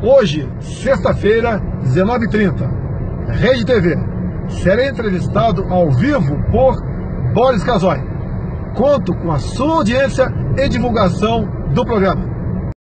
Hoje, sexta-feira, 19h30, Rede TV. Serei entrevistado ao vivo por Boris Casoy. Conto com a sua audiência e divulgação do programa.